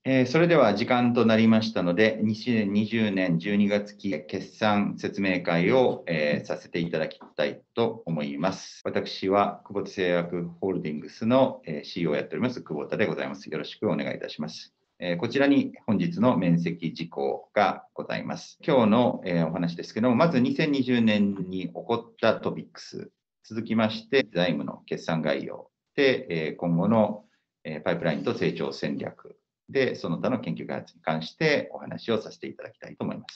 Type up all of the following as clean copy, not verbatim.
それでは時間となりましたので、2020年12月期決算説明会を、させていただきたいと思います。私は久保田製薬ホールディングスの CEO をやっております久保田でございます。よろしくお願いいたします。こちらに本日の面積事項がございます。今日のお話ですけども、まず2020年に起こったトピックス、続きまして財務の決算概要で、今後のパイプラインと成長戦略で、その他の研究開発に関してお話をさせていただきたいと思います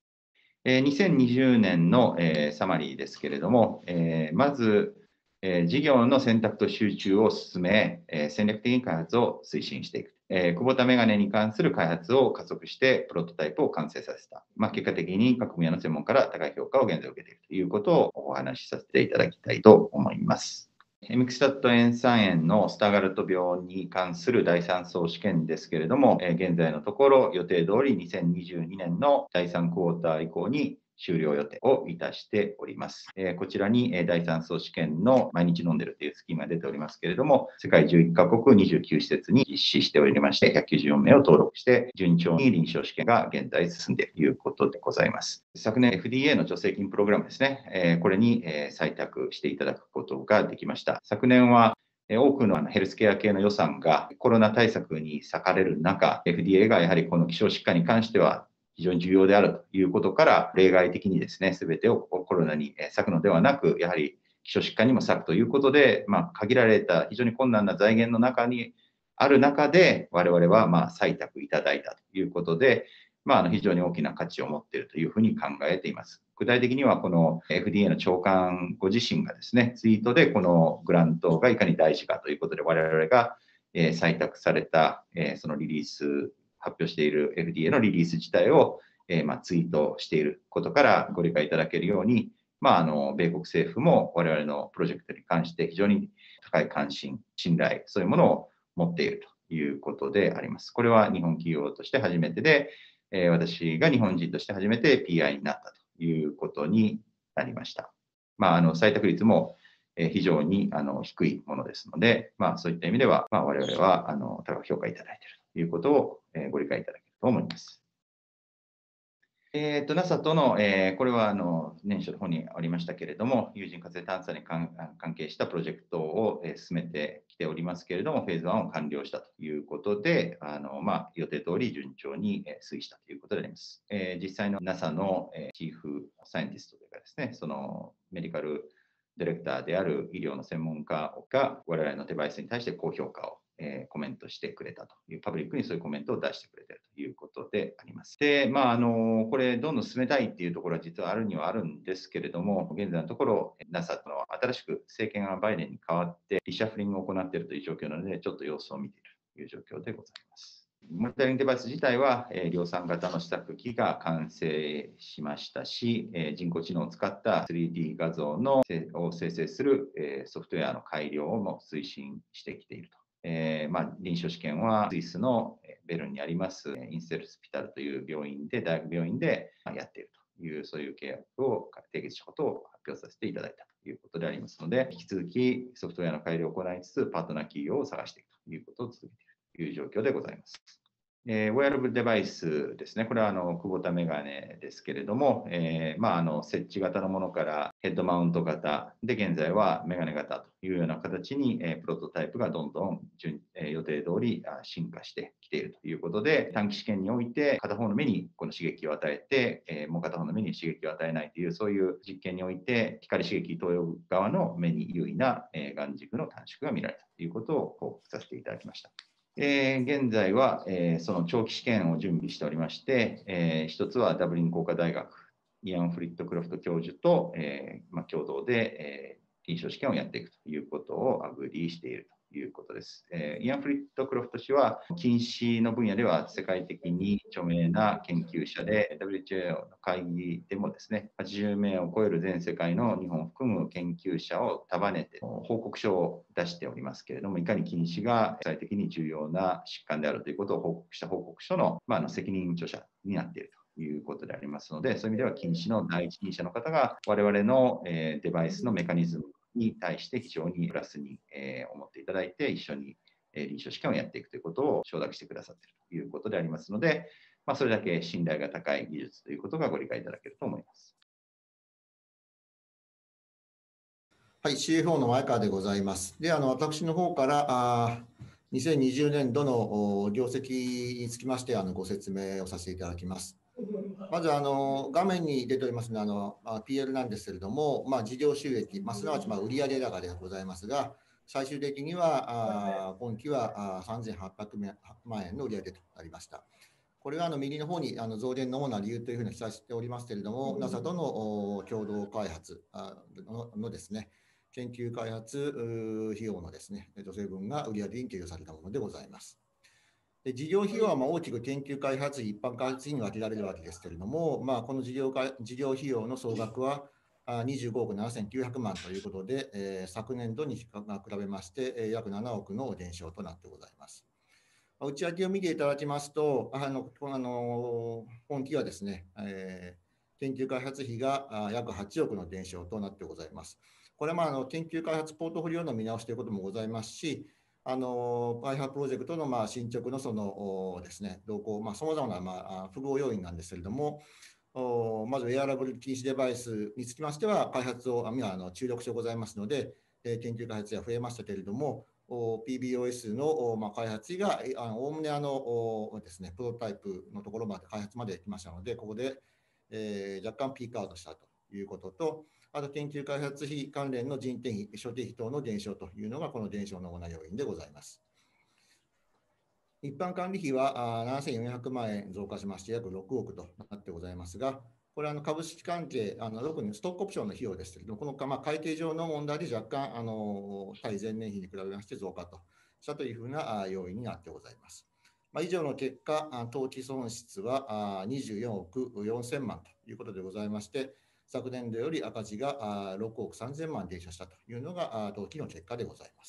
。2020年のサマリーですけれども、まず、事業の選択と集中を進め、戦略的開発を推進していく。久保田メガネに関する開発を加速して、プロトタイプを完成させた。結果的に各分野の専門家から高い評価を現在受けているということをお話しさせていただきたいと思います。エミクスタット塩酸塩のスタガルト病に関する第3相試験ですけれども、現在のところ予定通り2022年の第3クォーター以降に終了予定をいたしております。こちらに第3相試験の毎日飲んでるというスキーマが出ておりますけれども、世界11カ国29施設に実施しておりまして、194名を登録して、順調に臨床試験が現在進んでいるということでございます。昨年 FDA の助成金プログラムですね、これに採択していただくことができました。昨年は多くのヘルスケア系の予算がコロナ対策に割かれる中、FDA がやはりこの希少疾患に関しては非常に重要であるということから、例外的にですね、すべてをコロナに割くのではなく、やはり希少疾患にも割くということで、限られた非常に困難な財源の中にある中で、我々は採択いただいたということで、非常に大きな価値を持っているというふうに考えています。具体的には、この FDA の長官ご自身がですね、ツイートでこのグラントがいかに大事かということで、我々が採択されたそのリリース、発表している FDA のリリース自体をツイートしていることからご理解いただけるように、米国政府も我々のプロジェクトに関して非常に高い関心、信頼、そういうものを持っているということであります。これは日本企業として初めてで、私が日本人として初めて PI になったということになりました。採択率も非常に低いものですので、そういった意味では、我々は高く評価いただいているということをご理解いただけると思います。NASA との、これは年初の方にありましたけれども、有人火星探査に関係したプロジェクトを進めてきておりますけれども、フェーズ1を完了したということで、予定通り順調に推移したということであります。実際の NASA のチーフサイエンティストというかですね、そのメディカルディレクターである医療の専門家が我々のデバイスに対して高評価をコメントしてくれたという、パブリックにそういうコメントを出してくれているということであります。で、これ、どんどん進めたいっていうところは実はあるにはあるんですけれども、現在のところ、NASA との新しく政権がバイデンに変わって、リシャッフリングを行っているという状況なので、ちょっと様子を見ているという状況でございます。モニタリングデバイス自体は、量産型の試作機が完成しましたし、人工知能を使った 3D 画像を生成するソフトウェアの改良も推進してきていると。臨床試験はスイスのベルンにありますインステルスピタルという病院で、大学病院でやっているという、そういう契約を締結したことを発表させていただいたということでありますので、引き続きソフトウェアの改良を行いつつ、パートナー企業を探していくということを続けているという状況でございます。ウェアラブルデバイスですね。これは久保田メガネですけれども、設置型のものからヘッドマウント型で、現在はメガネ型というような形にプロトタイプがどんどん予定通り進化してきているということで、短期試験において片方の目にこの刺激を与えて、もう片方の目に刺激を与えないという、そういう実験において、光刺激投与側の目に優位な眼軸の短縮が見られたということを報告させていただきました。現在は、その長期試験を準備しておりまして、一つはダブリン工科大学、イアン・フリットクロフト教授と、共同で、臨床試験をやっていくということをアグリーしているということです。イアン・フリットクロフト氏は、近視の分野では世界的に著名な研究者で、WHO の会議でもですね、80名を超える全世界の日本を含む研究者を束ねて報告書を出しておりますけれども、いかに近視が世界的に重要な疾患であるということを報告した報告書の、責任著者になっているということでありますので、そういう意味では近視の第一人者の方が我々のデバイスのメカニズムに対して非常にプラスに思っていただいて、一緒に臨床試験をやっていくということを承諾してくださっているということでありますので、それだけ信頼が高い技術ということがご理解いただけると思います。 はい、CFO の前川でございます。で、私の方から2020年度の業績につきましてご説明をさせていただきます。まず画面に出ておりますのはPL なんですけれども、事業収益、すなわち売上高でございますが、最終的には今期は3800万円の売上となりました。これは右の方に増減の主な理由というふうに記載しておりますけれども、NASA との共同開発のですね、研究開発費用のですね、助成分が売上に計上されたものでございます。で事業費用は大きく研究開発費、一般開発費に分けられるわけですけれども、この事業費用の総額は25億7900万ということで、昨年度に比べまして、約7億の減少となってございます。内訳を見ていただきますと、今期はですね、研究開発費が約8億の減少となってございます。これは研究開発ポートフォリオの見直しということもございますし、開発プロジェクトの進捗のそのですね、動向、さまざまな複合要因なんですけれども、まずウェアラブル禁止デバイスにつきましては、開発を注力してございますので、研究開発が増えましたけれども、PBOS の開発がおおむねですね、プロトタイプのところまで開発まで来ましたので、ここで若干ピークアウトしたということと、あと研究開発費関連の人件費、諸経費等の減少というのがこの減少の主な要因でございます。一般管理費は7400万円増加しまして約6億となってございますが、これは株式関係、特にストックオプションの費用ですけれども、この会計上の問題で若干対前年比に比べまして増加としたというふうな要因になってございます。以上の結果、当期損失は24億4000万ということでございまして、昨年度より赤字が6億3000万減少したというのが当期の結果でございます。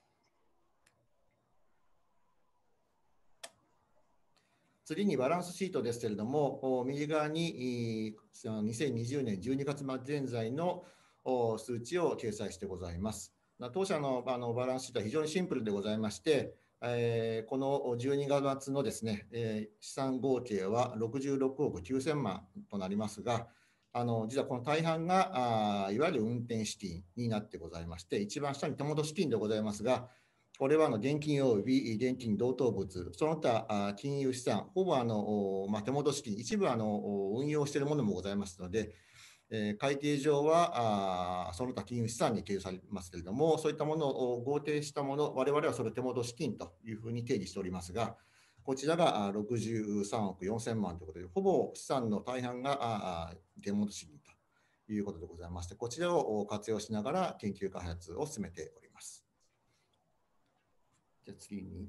次にバランスシートですけれども、右側に2020年12月末現在の数値を掲載してございます。当社のバランスシートは非常にシンプルでございまして、この12月末のですね、資産合計は66億9000万となりますが、実はこの大半がいわゆる運転資金になってございまして、一番下に手元資金でございますが、これは現金及び現金同等物、その他金融資産、ほぼ手元資金、一部運用しているものもございますので、会計上はその他金融資産に計上されますけれども、そういったものを合計したもの、我々はそれを手元資金というふうに定義しておりますが、こちらが63億4000万ということで、ほぼ資産の大半が手元資金ということでございまして、こちらを活用しながら研究開発を進めております。じゃあ次に。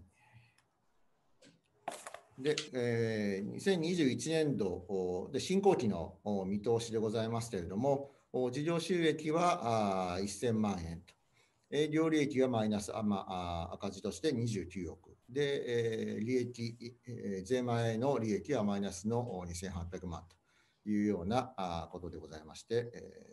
で、2021年度で進行期の見通しでございますけれども、事業収益は1000万円と、営業利益はマイナス、赤字として29億。で、利益、税前の利益はマイナスの2800万というようなことでございまして、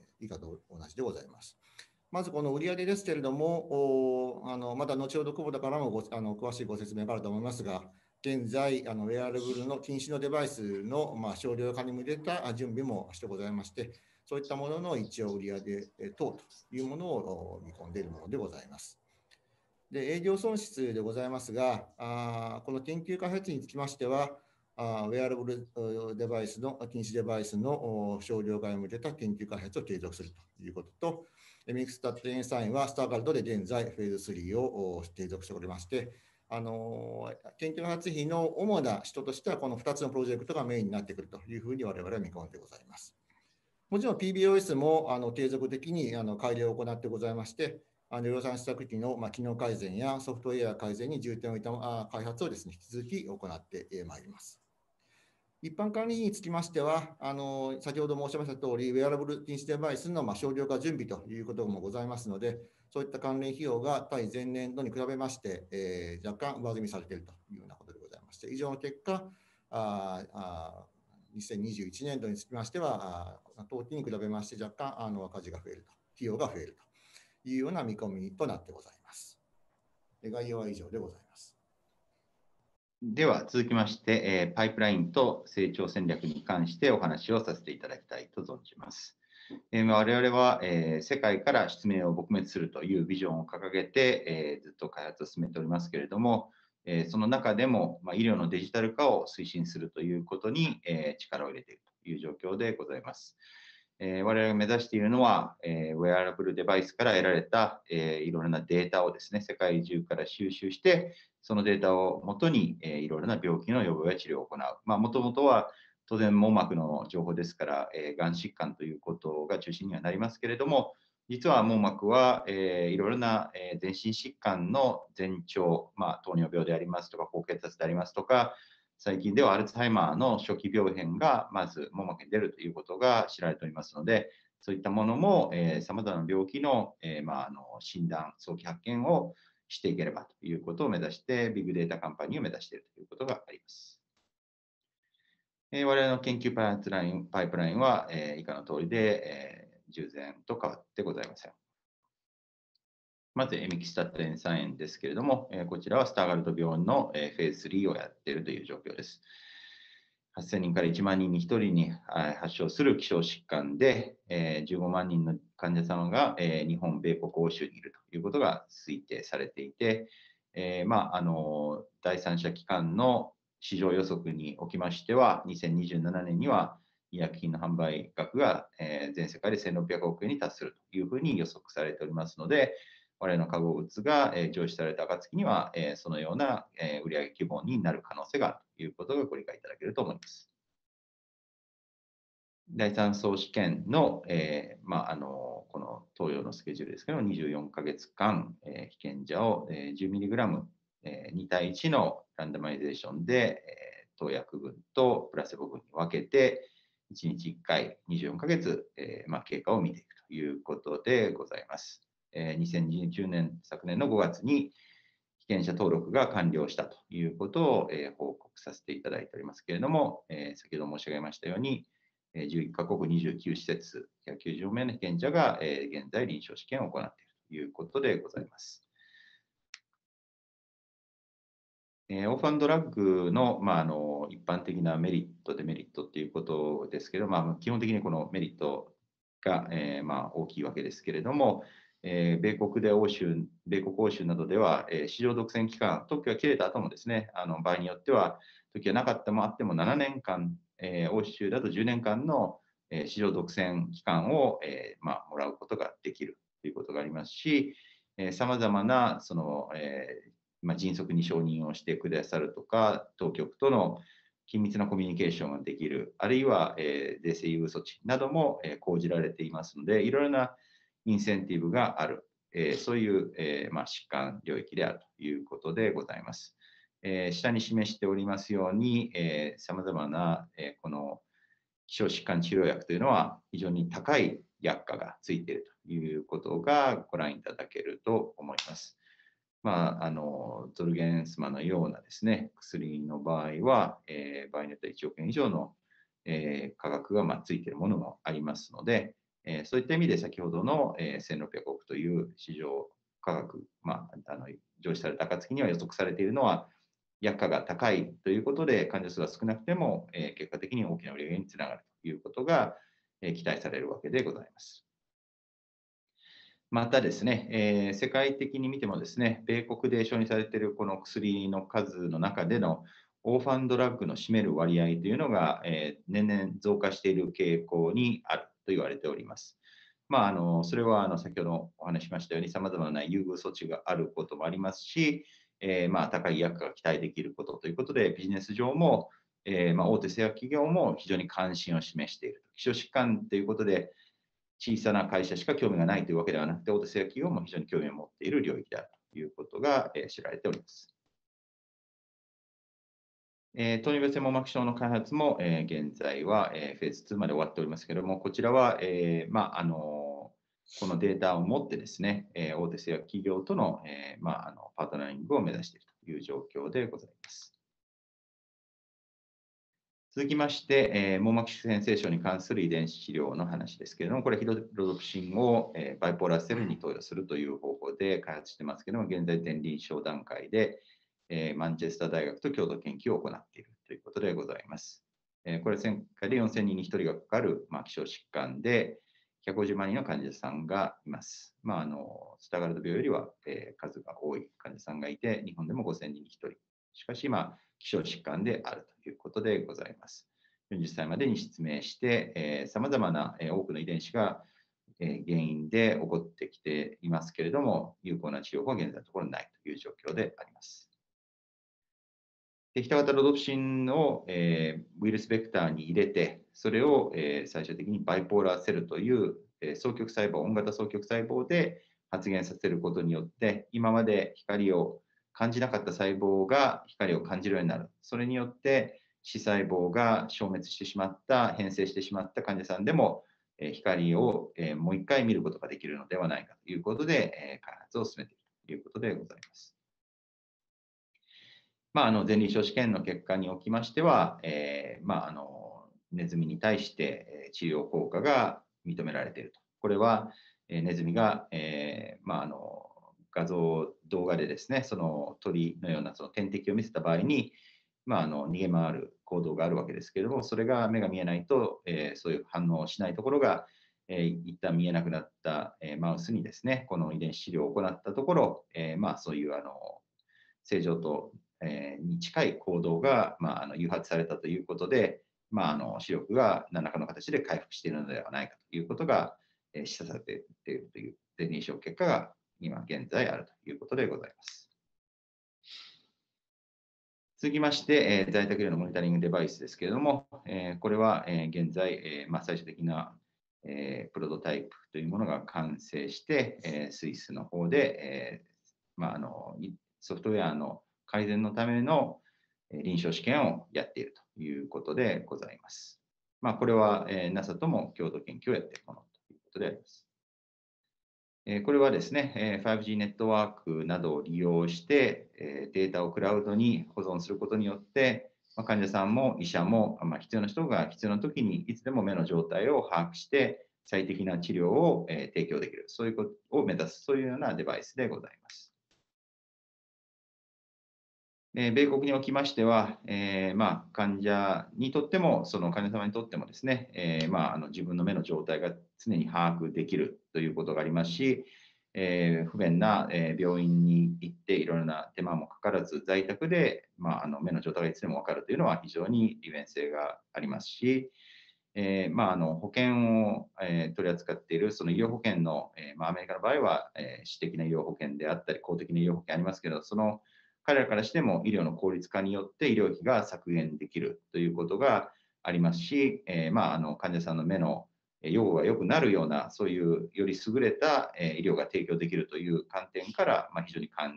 以下と同じでございます。まずこの売上ですけれども、また後ほど久保田からも詳しいご説明があると思いますが、現在、ウェアラブルの禁止のデバイスの少量化に向けた準備もしてございまして、そういったものの一応売上等というものを見込んでいるものでございます。で、営業損失でございますが、この研究開発につきましては、ウェアラブルデバイスの禁止デバイスの少量化に向けた研究開発を継続するということと、ミックスタッドエンサインはスターガルドで現在フェーズ3を継続しておりまして、研究開発費の主な人としてはこの2つのプロジェクトがメインになってくるというふうに我々は見込んでございます。もちろん PBOS も継続的に改良を行ってございまして、量産施策機の機能改善やソフトウェア改善に重点を置いた開発をですね、引き続き行ってまいります。一般管理費につきましては、先ほど申しましたとおり、ウェアラブル禁止デバイスの少量化準備ということもございますので、そういった関連費用が対前年度に比べまして、若干上積みされているというようなことでございまして、以上の結果、2021年度につきましては、当期に比べまして若干赤字が増えると、費用が増えるというような見込みとなってございます。 概要は以上でございます。 では続きまして、パイプラインと成長戦略に関してお話をさせていただきたいと存じます。我々は、世界から失明を撲滅するというビジョンを掲げて、ずっと開発を進めておりますけれども、その中でも、医療のデジタル化を推進するということに、力を入れているという状況でございます。我々が目指しているのは、ウェアラブルデバイスから得られた、いろいろなデータをですね、世界中から収集して、そのデータをもとに、いろいろな病気の予防や治療を行う。もともとは当然網膜の情報ですから、がん疾患ということが中心にはなりますけれども、実は網膜はいろいろな、全身疾患の前兆、糖尿病でありますとか、高血圧でありますとか、最近ではアルツハイマーの初期病変がまず網膜に出るということが知られておりますので、そういったものもさまざまな病気の診断、早期発見をしていければということを目指して、ビッグデータカンパニーを目指しているということがあります。我々の研究パイプラインは以下の通りで従前と変わってございません。まず、エミキスタット塩酸塩ですけれども、こちらはスターガルト病のフェーズ3をやっているという状況です。8000人から1万人に1人に発症する希少疾患で、15万人の患者様が日本、米国、欧州にいるということが推定されていて、第三者機関の市場予測におきましては、2027年には医薬品の販売額が全世界で1600億円に達するというふうに予測されておりますので、我々の化合物が上市された暁には、そのような売上規模になる可能性があるということがご理解いただけると思います。第3相試験の、この投与のスケジュールですけど、24ヶ月間、被験者を 10mg、2対1のランダマイゼーションで、投薬群とプラセボ群に分けて、1日1回24ヶ月、経過を見ていくということでございます。2020年、昨年の5月に被験者登録が完了したということを報告させていただいておりますけれども、先ほど申し上げましたように、11カ国29施設、190名の被験者が現在臨床試験を行っているということでございます。オーファンドラッグの、一般的なメリット、デメリットということですけど、基本的にこのメリットが、大きいわけですけれども、米国欧州などでは、市場独占期間、特許が切れた後もですね、場合によっては、時がなかったもあっても7年間、欧州だと10年間の市場独占期間をもらうことができるということがありますし、さまざまなその、迅速に承認をしてくださるとか、当局との緊密なコミュニケーションができる、あるいは税制優遇措置なども講じられていますので、いろいろなインセンティブがある、そういう疾患領域であるということでございます。下に示しておりますように、さまざまなこの希少疾患治療薬というのは非常に高い薬価がついているということがご覧いただけると思います。ゾルゲンスマのようなですね、薬の場合は、場合によっては1億円以上の、価格がついているものもありますので、そういった意味で先ほどの、1600億という市場価格、上市された暁には予測されているのは、薬価が高いということで、患者数が少なくても、結果的に大きな売り上げにつながるということが、期待されるわけでございます。またですね、世界的に見てもですね、米国で承認されているこの薬の数の中でのオーファンドラッグの占める割合というのが、年々増加している傾向にあると言われております。それは先ほどお話ししましたように、さまざまな優遇措置があることもありますし、高い薬価が期待できることということで、ビジネス上も、大手製薬企業も非常に関心を示している。希少疾患ということで、小さな会社しか興味がないというわけではなくて、大手製薬企業も非常に興味を持っている領域であるということが知られております。糖尿病性網膜症の開発も現在はフェーズ2まで終わっておりますけれども、こちらはこのデータを持ってですね、大手製薬企業とのパートナリングを目指しているという状況でございます。 続きまして、網膜腫変性症に関する遺伝子治療の話ですけれども、これ、ヒドロドプシンを、バイポーラーセルに投与するという方法で開発してますけれども、現在、前臨床段階で、マンチェスター大学と共同研究を行っているということでございます。これ、世界で4000人に1人がかかる、希少疾患で、150万人の患者さんがいます。スタガルト病よりは、数が多い患者さんがいて、日本でも5000人に1人。しかし、希少疾患であるということでございます。40歳までに失明して、さまざまな多くの遺伝子が原因で起こってきていますけれども、有効な治療法は現在のところないという状況であります。適多型ロドプシンを、ウイルスベクターに入れて、それを、最終的にバイポーラーセルという、双極細胞、温型双極細胞で発現させることによって、今まで光を感じなかった細胞が光を感じるようになる。それによって視細胞が消滅してしまった、変性してしまった患者さんでも、光を、もう一回見ることができるのではないかということで、開発を進めているということでございます。前臨床試験の結果におきましては、ネズミに対して治療効果が認められていると。これは、ネズミが、画像、動画でですね、その鳥のようなその天敵を見せた場合に、逃げ回る行動があるわけですけれども、それが目が見えないと、そういう反応をしないところが、一旦見えなくなった、マウスにですね、この遺伝子治療を行ったところ、そういう正常とに近い行動が、誘発されたということで、視力が何らかの形で回復しているのではないかということが、示唆されているという前臨床結果が今現在あるということでございます。続きまして、在宅医療のモニタリングデバイスですけれども、これは、現在、最終的な、プロトタイプというものが完成して、スイスの方で、ソフトウェアの改善のための臨床試験をやっているということでございます。これは NASA とも共同研究をやっているものということであります。これはですね、5G ネットワークなどを利用してデータをクラウドに保存することによって、患者さんも医者も必要な人が必要な時にいつでも目の状態を把握して最適な治療を提供できる、そういうことを目指す、そういうようなデバイスでございます。米国におきましては、患者にとっても、その患者様にとってもですね、自分の目の状態が常に把握できるということがありますし、不便な病院に行っていろいろな手間もかからず、在宅で、目の状態がいつでも分かるというのは非常に利便性がありますし、保険を、取り扱っているその医療保険の、アメリカの場合は、私的な医療保険であったり、公的な医療保険ありますけど、その彼らからしても医療の効率化によって医療費が削減できるということがありますし、患者さんの目の予後が良くなるような、そういうより優れた医療が提供できるという観点から、非常に歓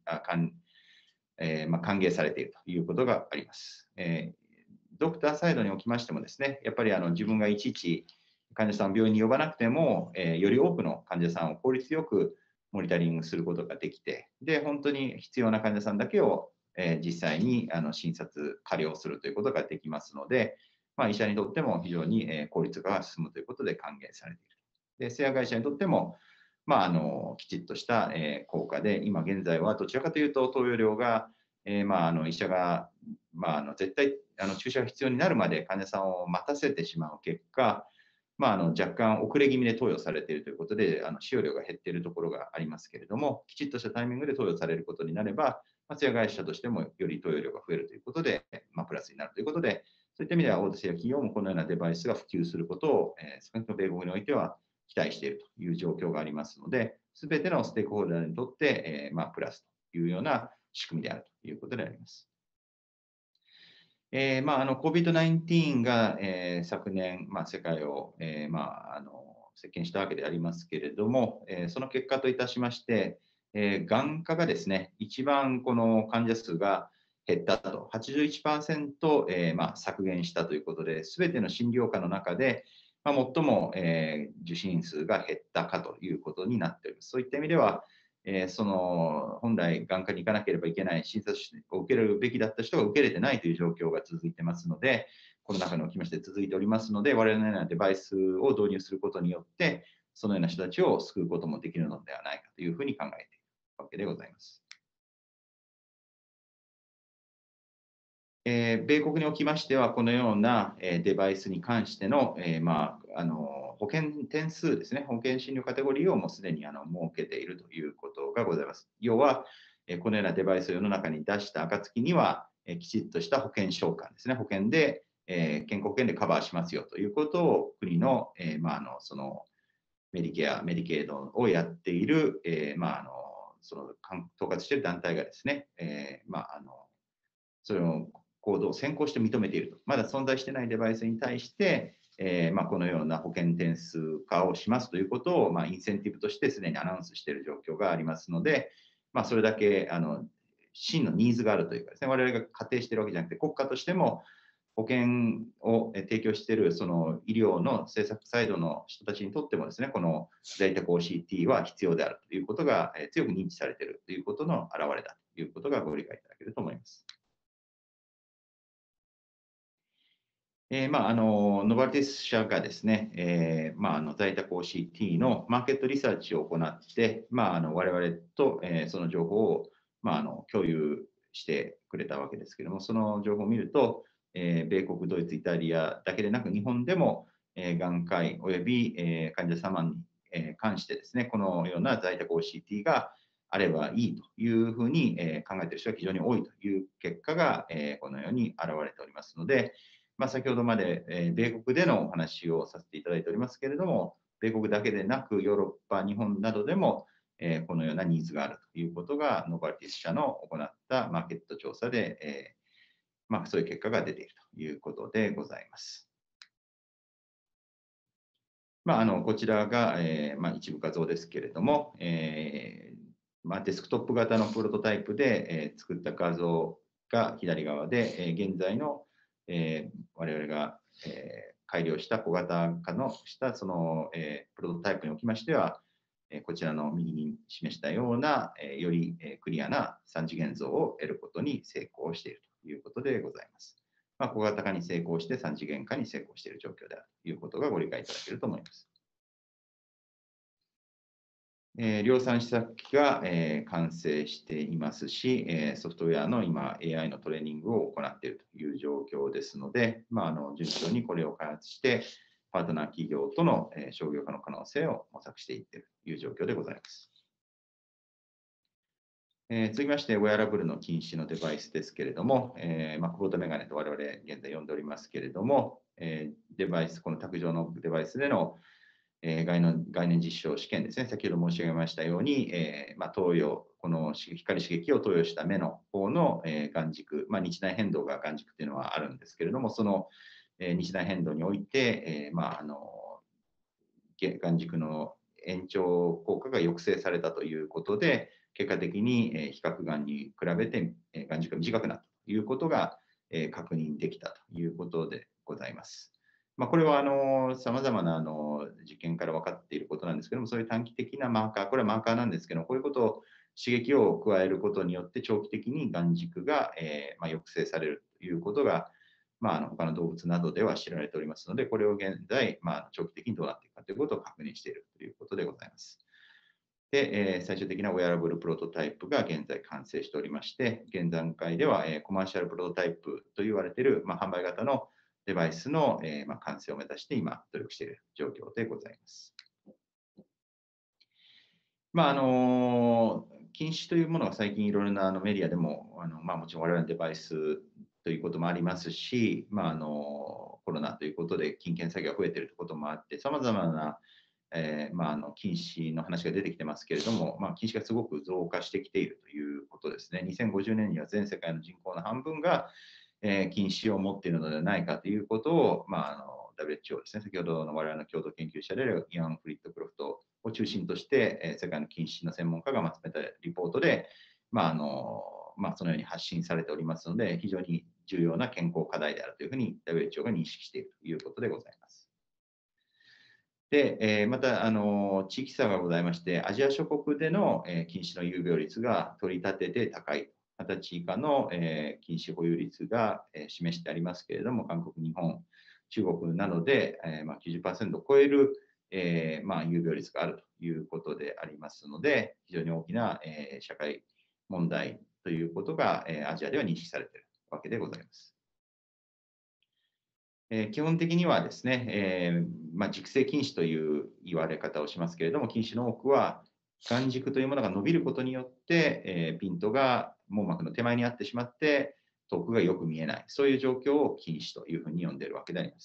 迎されているということがあります。ドクターサイドにおきましてもですね、やっぱり自分がいちいち患者さんを病院に呼ばなくても、より多くの患者さんを効率よくモニタリングすることができて、で、本当に必要な患者さんだけを、実際に診察、加療するということができますので、医者にとっても非常に効率化が進むということで歓迎されている。で、製薬会社にとっても、きちっとした効果で、今現在はどちらかというと投与量が、医者が、絶対注射が必要になるまで患者さんを待たせてしまう結果、若干遅れ気味で投与されているということで、使用量が減っているところがありますけれども、きちっとしたタイミングで投与されることになれば、製薬会社としてもより投与量が増えるということで、プラスになるということで、そういった意味では大手製薬企業もこのようなデバイスが普及することを、少なくとも米国においては期待しているという状況がありますので、すべてのステークホルダーにとって、プラスというような仕組みであるということであります。COVID-19 が、昨年、世界を、席巻したわけでありますけれども、その結果といたしまして、眼科がですね、一番この患者数が減ったと、81%、削減したということで、すべての診療科の中で、最も、受診数が減ったかということになっております。そういった意味では、 その本来眼科に行かなければいけない診察を受けるべきだった人が受けれてないという状況が続いてますので、コロナ禍におきまして続いておりますので、我々のようなデバイスを導入することによって、そのような人たちを救うこともできるのではないかというふうに考えているわけでございます。米国におきましては、このようなデバイスに関しての保険点数ですね、保険診療カテゴリーをもうすでに設けているということがございます。要は、このようなデバイスを世の中に出した暁には、きちっとした保険償還ですね、保険で、健康保険でカバーしますよということを国の、そのメディケア、メディケイドをやっている、その統括している団体がですね、それを行動を先行して認めていると。まだ存在していないデバイスに対して、このような保険点数化をしますということを、インセンティブとしてすでにアナウンスしている状況がありますので、それだけ真のニーズがあるというかですね、我々が仮定しているわけじゃなくて、国家としても保険を提供しているその医療の政策サイドの人たちにとってもですね、この在宅 OCT は必要であるということが強く認知されているということの表れだということがご理解いただけると思います。ノバルティス社がですね、在宅 OCT のマーケットリサーチを行って、我々と、その情報を、共有してくれたわけですけれども、その情報を見ると、米国、ドイツ、イタリアだけでなく、日本でも、眼科医および、患者様に、関してですね、このような在宅 OCT があればいいというふうに、考えている人が非常に多いという結果が、このように現れておりますので、先ほどまで、米国でのお話をさせていただいておりますけれども、米国だけでなくヨーロッパ、日本などでも、このようなニーズがあるということが、ノバルティス社の行ったマーケット調査で、そういう結果が出ているということでございます。こちらが、一部画像ですけれども、デスクトップ型のプロトタイプで、作った画像が左側で、現在の、我々が、改良した小型化のしたその、プロトタイプにおきましては、こちらの右に示したような、よりクリアな3次元像を得ることに成功しているということでございます。小型化に成功して3次元化に成功している状況であるということがご理解いただけると思います。量産試作機が、完成していますし、ソフトウェアの今 AI のトレーニングを行っているという状況ですので、順調にこれを開発して、パートナー企業との、商業化の可能性を模索していっているという状況でございます。続きまして、ウェアラブルの禁止のデバイスですけれども、久保田メガネと我々現在呼んでおりますけれども、デバイス、この卓上のデバイスでの概念実証試験ですね、先ほど申し上げましたように、投与、この光刺激を投与した目の方の、眼軸、日内変動が眼軸っていうのはあるんですけれども、その、日内変動において、眼軸の延長効果が抑制されたということで、結果的に比較眼に比べて眼軸が短くなったということが確認できたということでございます。これはさまざまな実験から分かっていることなんですけども、そういう短期的なマーカー、これはマーカーなんですけど、こういうことを刺激を加えることによって長期的に眼軸が抑制されるということが、他の動物などでは知られておりますので、これを現在、長期的にどうなっていくかということを確認しているということでございます。で、最終的なウェアラブルプロトタイプが現在完成しておりまして、現段階ではコマーシャルプロトタイプと言われている、販売型のデバイスの完成を目指して今、努力している状況でございます。禁止というものが最近いろいろなメディアでも、もちろん我々のデバイスということもありますし、コロナということで金券詐欺が増えているということもあって、さまざまな禁止の話が出てきてますけれども、禁止がすごく増加してきているということですね。2050年には全世界の人口の半分が、禁止を持っているのではないかということを、WHO ですね、先ほどの我々の共同研究者であるイアン・フリットクロフトを中心として、世界の禁止の専門家がまとめたリポートで、そのように発信されておりますので、非常に重要な健康課題であるというふうに WHO が認識しているということでございます。 で、また、地域差がございまして、アジア諸国での、近視の有病率が取り立てて高い。20歳以下の、近視保有率が、示してありますけれども、韓国、日本、中国などで、90%を超える、有病率があるということでありますので、非常に大きな、社会問題ということが、アジアでは認識されているわけでございます。基本的にはですね、軸性近視という言われ方をしますけれども、近視の多くは眼軸というものが伸びることによって、ピントが網膜の手前にあってしまって、遠くがよく見えない、そういう状況を近視というふうに呼んでいるわけであります。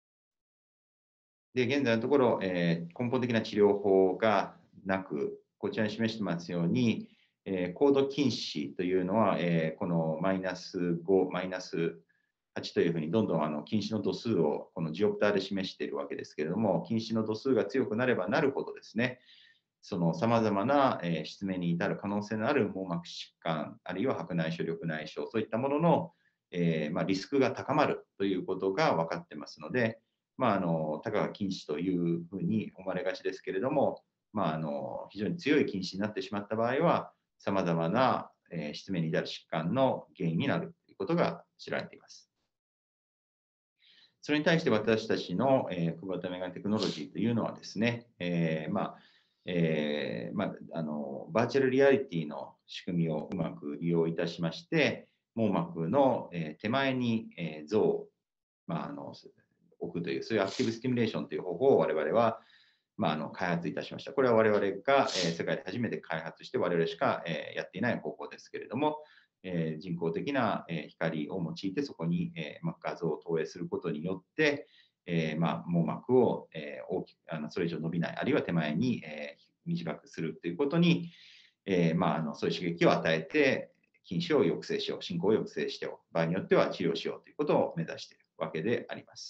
で、現在のところ、根本的な治療法がなく、こちらに示してますように、高度近視というのは、このマイナス5、マイナス8というふうに、どんどん近視の度数をこのジオプターで示しているわけですけれども、近視の度数が強くなればなるほどですね、その様々な失明に至る可能性のある網膜疾患、あるいは白内障、緑内障、そういったものの、リスクが高まるということが分かってますので、たかが近視というふうに思われがちですけれども、非常に強い近視になってしまった場合は、様々な失明に至る疾患の原因になるということが知られています。それに対して私たちの、クボタメガネテクノロジーというのはですね、バーチャルリアリティの仕組みをうまく利用いたしまして、網膜の、手前に、像を、置くという、そういうアクティブスティミュレーションという方法を我々は、開発いたしました。これは我々が、世界で初めて開発して、我々しか、やっていない方法ですけれども、人工的な、光を用いて、そこに、画像を投影することによって、網膜を、大きくそれ以上伸びない、あるいは手前に、短くするということに、そういう刺激を与えて、近視を抑制しよう、進行を抑制してよう、場合によっては治療しようということを目指しているわけであります。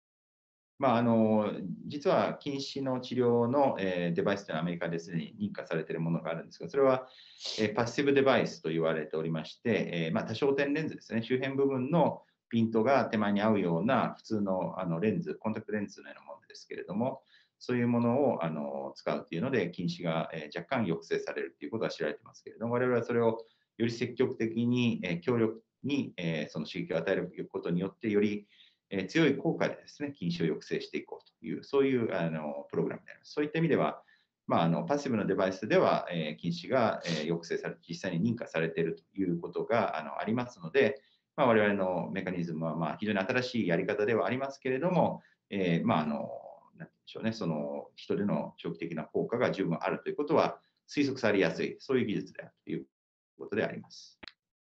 実は近視の治療の、デバイスというのはアメリカですでに認可されているものがあるんですが、それは、パッシブデバイスと言われておりまして、多焦点レンズですね、周辺部分のピントが手前に合うような普通のレンズ、コンタクトレンズのようなものですけれども、そういうものを使うというので、近視が若干抑制されるということは知られていますけれども、我々はそれをより積極的に、強力にその刺激を与えることによって、より強い効果でですね、近視を抑制していこうという、そういうプログラムであります。そういった意味では、パッシブなデバイスでは、近視が抑制されて、実際に認可されているということがありますので、我々のメカニズムは非常に新しいやり方ではありますけれども、なんでしょうね、その人での長期的な効果が十分あるということは推測されやすい、そういう技術であるということであります。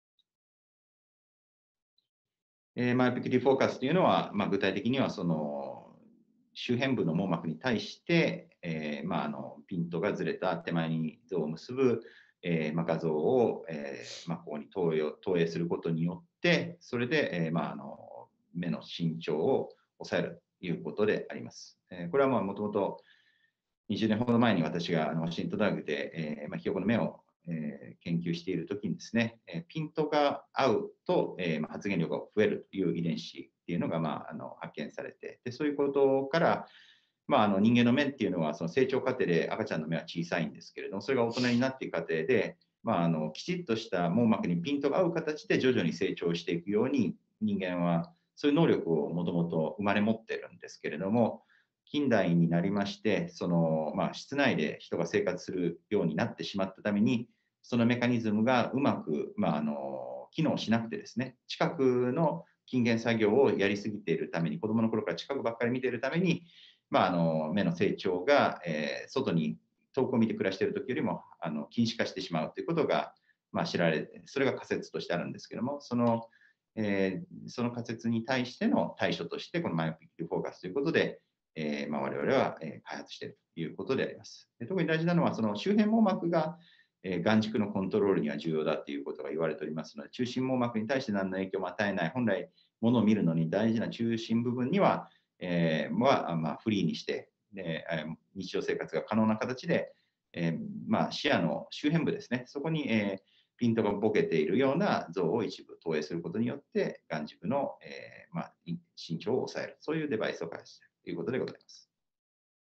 マイオピックリフォーカスというのは、具体的にはその周辺部の網膜に対して、ピントがずれた手前に像を結ぶ、画像を、ここに投影することによって、それで、目の伸長を抑えるということであります。これはもともと20年ほど前に私がワシントン大学で、ひよこの目を研究しているときにですね、ピントが合うと、発現量が増えるという遺伝子っていうのが、発見されて、でそういうことから、人間の目っていうのはその成長過程で赤ちゃんの目は小さいんですけれども、それが大人になっていく過程で、きちっとした網膜にピントが合う形で徐々に成長していくように、人間はそういう能力をもともと生まれ持ってるんですけれども、近代になりまして、その室内で人が生活するようになってしまったために、そのメカニズムがうまく、機能しなくてですね、近くの近現作業をやりすぎているために、子供の頃から近くばっかり見ているために、目の成長が、外に遠くを見て暮らしている時よりも近視化してしまうということが、知られて、それが仮説としてあるんですけども、その仮説に対しての対処として、このマイオピックフォーカスということで、我々は開発しているということであります。特に大事なのは、その周辺網膜が眼軸のコントロールには重要だということが言われておりますので、中心網膜に対して何の影響も与えない、本来、ものを見るのに大事な中心部分には、フリーにして、日常生活が可能な形で、視野の周辺部ですね、そこに、ピントがボケているような像を一部投影することによって、眼軸の、伸長を抑える、そういうデバイスを開発しているということでございます。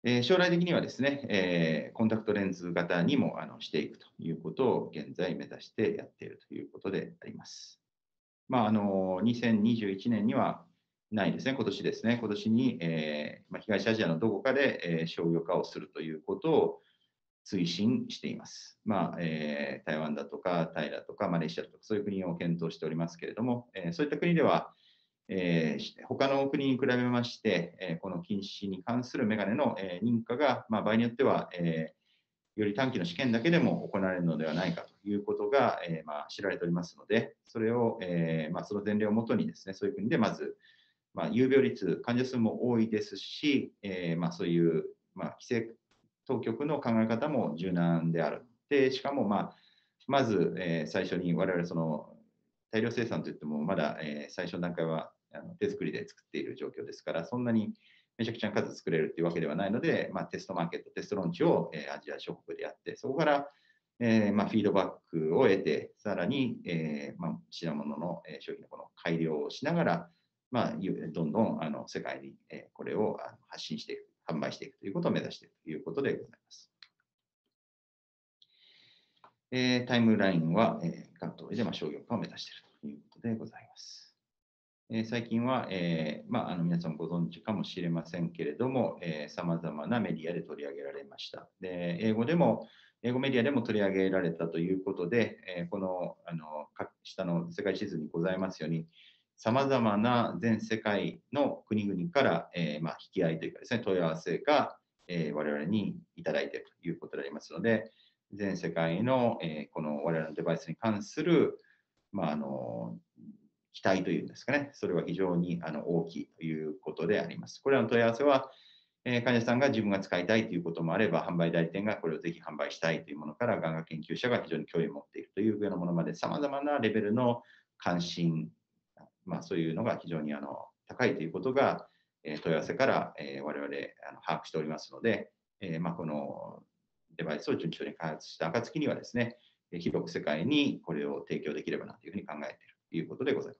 将来的にはですね、コンタクトレンズ型にもしていくということを現在目指してやっているということであります。2021年にはないですね、今年ですね、今年に、東アジアのどこかで、商業化をするということを推進しています。台湾だとか、タイだとか、マレーシアとか、そういう国を検討しておりますけれども、そういった国では、他の国に比べまして、この近視に関するメガネの、認可が、場合によっては、より短期の試験だけでも行われるのではないかということが、知られておりますので、それを、その前例をもとにですね、そういう国でまず、有病率、患者数も多いですし、そういう、規制当局の考え方も柔軟である。で、しかも、まず、最初に我々その大量生産といっても、まだ、最初の段階は手作りで作っている状況ですから、そんなにめちゃくちゃな数作れるというわけではないので、テストマーケット、テストローンチを、アジア諸国でやって、そこから、フィードバックを得て、さらに、品物の、商品のこの改良をしながら、どんどん世界に、これを発信していく、販売していくということを目指しているということでございます。タイムラインは、関東で商業化を目指しているということでございます。最近は、皆さんご存知かもしれませんけれども、さまざまなメディアで取り上げられました。で、英語メディアでも取り上げられたということで、この下の世界地図にございますように、さまざまな全世界の国々から、引き合いというかですね、問い合わせが、我々にいただいているということでありますので、全世界の、この我々のデバイスに関する、期待というんですかね、それは非常に大きいということであります。これらの問い合わせは、患者さんが自分が使いたいということもあれば、販売代理店がこれをぜひ販売したいというものから、眼科研究者が非常に興味を持っているというようなものまで、さまざまなレベルの関心、そういうのが非常に高いということが、問い合わせから我々把握しておりますので、このデバイスを順調に開発した暁にはですね、広く世界にこれを提供できればなというふうに考えているということでございます。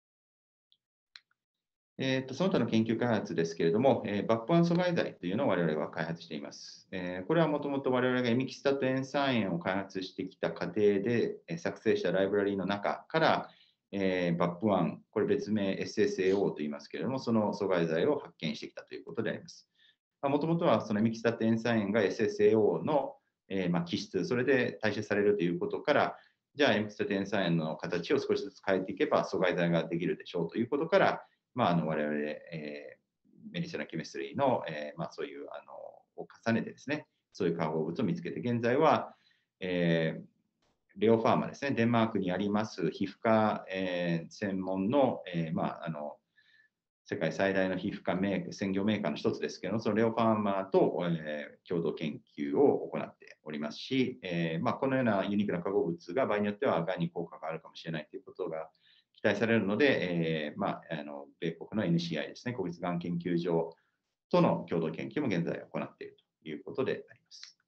その他の研究開発ですけれども、抜本阻害剤というのを我々は開発しています。これはもともと我々がエミキスタト塩酸塩を開発してきた過程で作成したライブラリーの中から、BAP1、これ別名 SSAO と言いますけれども、その阻害剤を発見してきたということであります。もともとはそのエミキスタト塩酸塩が SSAO の、基質、それで代謝されるということから、じゃあエミキスタト塩酸塩の形を少しずつ変えていけば阻害剤ができるでしょうということから、我々、メディシナルケミストリーの、そういうを重ねてですね、そういう化合物を見つけて、現在は、レオファーマですね、デンマークにあります皮膚科、専門の、世界最大の皮膚科専業メーカーの一つですけども、そのレオファーマと、共同研究を行っておりますし、このようなユニークな化合物が場合によっては、がんに効果があるかもしれないということが期待されるので、米国の NCI ですね、国立がん研究所との共同研究も現在行っているということであります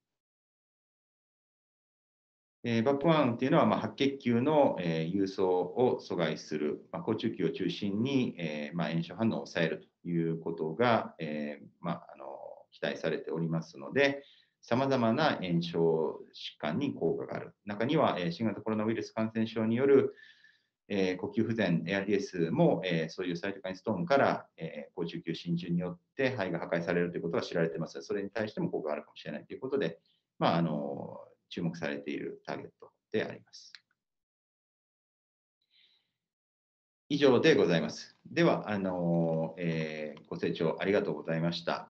。BAP1 っていうのは、白血球の郵送を阻害する、好中球を中心に炎症反応を抑えるということが期待されておりますので、さまざまな炎症疾患に効果がある。中には新型コロナウイルス感染症による呼吸不全 ARDS もそういうサイトカインストームから好中球浸潤によって肺が破壊されるということが知られています。それに対しても効果があるかもしれないということで、注目されているターゲットであります。以上でございます。では、ご清聴ありがとうございました。